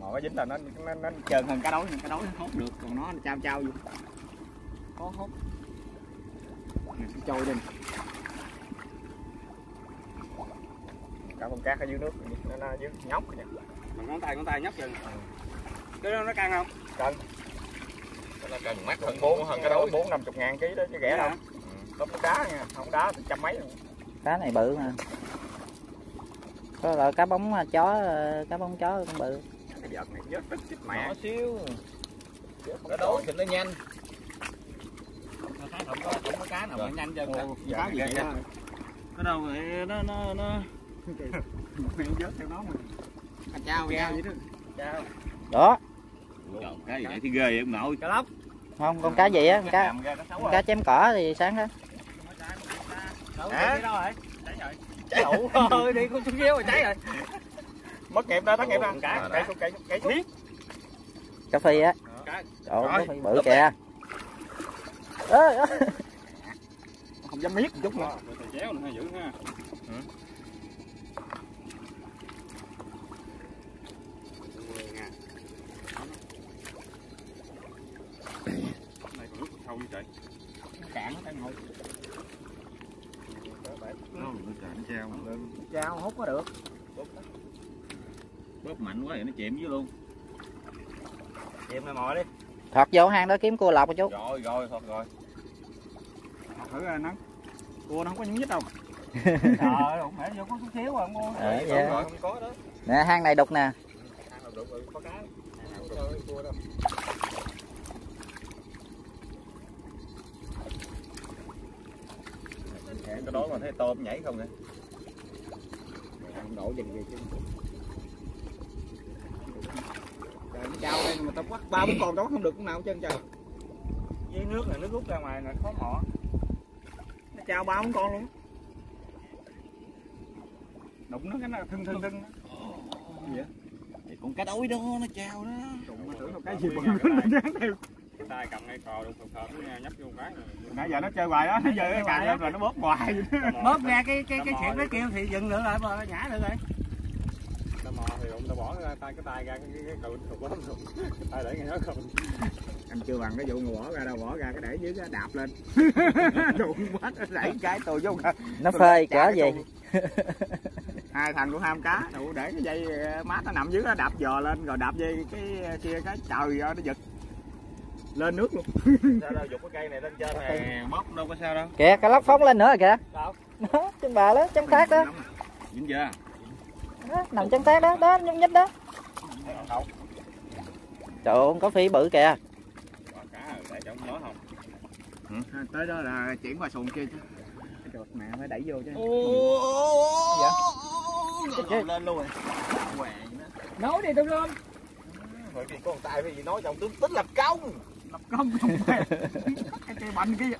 mò cái dính là nó trơn hơn cá đối, nhưng cá đối nó hốt được, còn nó trao trao vô khó hốt. Trôi đi. Cả con cát ở dưới nước nó dưới nhóc kìa. Bằng ngón tay nhóc chừng. Cái đó nó căng không? Cân. Nó cân mắc hơn 4 hơn cái đối 4-50 ngàn ký đó chứ rẻ đâu. Tôm đá nha, không đá thì trăm mấy luôn. Cá này bự mà. Có loại cá bóng chó cũng bự. Cái vợt này vớt tích chích mẹ. Nhỏ xíu. Cái đối thì nó nhanh. Nó thấy không có cá nào mà nhanh chân. Cá gì vậy đó. Cái đâu vậy nó Mẹ vớt theo nó mà. Chao vậy đó. Chao. Đó. Trời, cá gì vậy thì ghê vậy ông nội. Cá lóc. Không, con cá gì á, con cá chém cỏ thì sáng đó. Hả? Đâu rồi? Cháy đủ thôi, đi con xuống xíu rồi cháy rồi. Mất nghiệp đó, tắt nghiệp đó. Cậy xuống. Cá phi á. Trời ơi, cá phi bự kìa. Không dám miết một chút nữa. Chéo nữa dữ ha. Này còn nước sâu như trời. Cạn nó ngồi. Nó treo lên. Chao hút có được. Bóp mạnh quá thì nó chìm dưới luôn. Chìm này mồi đi. Thọt vô hang đó kiếm cua lọc một chút. Rồi thôi rồi. Thử ra nắng. Cua nó không có nhúng nhít đâu. Trời ơi, phải vô có chút xíu à mua. Dạ. Rồi không có đó. Nè hang này đục nè. Hang đục rồi có cá. Hang cua đâu. Cái đó mà thấy tôm nhảy không nè. Không đổ chừng gì chứ. Trời nó trao đây mà tao bắt 3-4 con đó không được con nào hết trơn trời. Với nước này nước rút ra ngoài là khó mỏ. Nó trao 3-4 con luôn. Đụng nó cái nó thưng. Gì vậy? Thì con cá đối đó nó trao đó. Đụng nó tưởng cái gì bự nó dán theo. Cái tay cầm ngay cò đụng phập nó nhấp vô cái rồi. Nãy giờ nó chơi hoài đó, nó giờ cái cài lên rồi nó bóp hoài. Bóp ra cái chuyện nó kêu thì dừng nữa lại mà nhả được rồi. Tao mò thì đụng tao bỏ cái tay ra cái cò bóp luôn. Tay để ngay đó không. Anh chưa bằng cái vụ mà bỏ ra đâu, bỏ ra cái để dưới cái đạp lên. Đụng quá nó đẩy cái tôi vô. Nó phơi cỡ gì. Hai thằng của ham cá đủ để cái dây mát nó nằm dưới nó đạp giò lên rồi đạp dây cái kia cái trời ơi nó giật lên nước luôn. Sao đâu giục cái cây này lên trên này bóp đâu có sao đâu. Kìa cá lóc phóng lên nữa kìa. Đâu? Đó, trên bờ đó, trong tác đó. Dính chưa? Đó, nằm trong tác đó, đó nhúc nhích đó. Trời ơi, có phi bự kìa. Cá để trong đó không? Tới đó là chuyển qua xuồng kia chứ. Trời mẹ phải đẩy vô chứ. Dạ. Lên luôn rồi. Nói đi tôi lên. Bởi vì con tay cái gì nói trong tính lập công. Lập công không phải. Cái cây bành kia.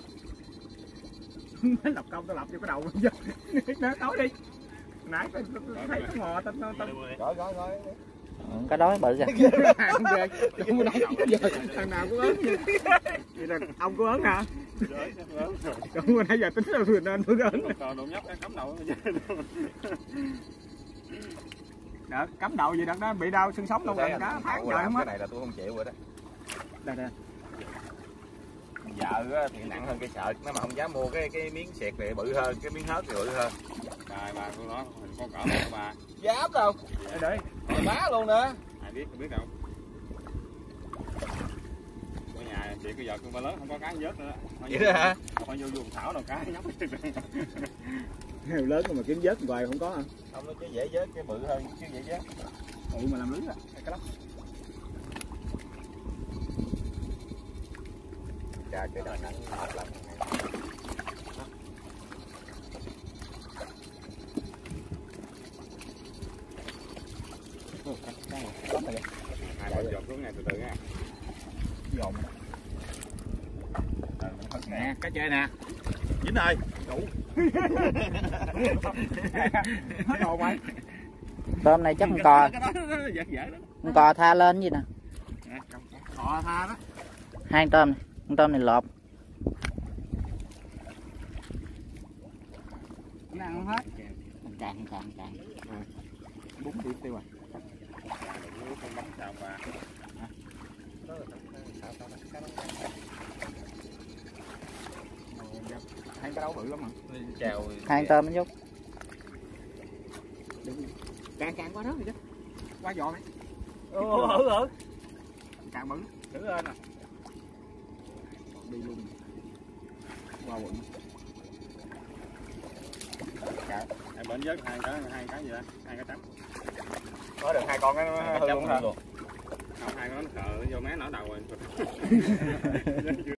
Lập công tao lập vô cái đầu luôn chứ. Nói đi. Nãy tôi thấy cái mò tao Rồi. Cá đói bự kìa. Thằng nào cũng ớn vậy. Vậy là ông có ớn hả? Cũng nãy giờ tính là vừa nên vừa ớn. Còn đồ nhóc cắm đầu. Đợt cắm đầu gì đợt đó bị đau xương sống luôn rồi cá tháng trời không á. Cái này là tôi không chịu rồi đó. Đây. Vợ thì nặng hơn cây sợi, nó mà không dám mua cái miếng sẹt này bự hơn, cái miếng hớt thì bự hơn. Trời bà con nói con cỡ này bà. Dám đâu. Để Bá luôn nữa. Ai biết đâu. Ở nhà chị cái giờ con ba lớn không có cá vớt nữa. Vậy đó hả? Phải vô thảo nào cá nhóc. Heo lớn mà kiếm vớt hoài không có hả? Không nó chứ dễ vớt cái bự hơn chứ dễ vớt. Mà làm lưới à, cái lóc. Chà cái đời nặng mệt lắm. Hai ba giọt xuống này từ từ nha. Dồn. Nè, cá chơi nè. Dính rồi. Đủ. Hết đồ mày. Tôm này chắc con cò. Con cò tha lên gì nè. Cò tha đó. Hai con tôm này. Con tôm này lột. Nó ăn không hết. Càng. 4 điểm tiêu à. Hai cái đấu bự lắm mà. Chèo. Hai tôm anh Dũng. Càng qua đó rồi chứ. Qua giò này. Càng bự. Thử lên nè. Đi luôn. Qua quận. Hai bên vớt hai cái gì đó, hai cái tắm. Có được 2 con cái nó hư luôn hả? Không, hai con nó khờ vô mé nở đầu rồi.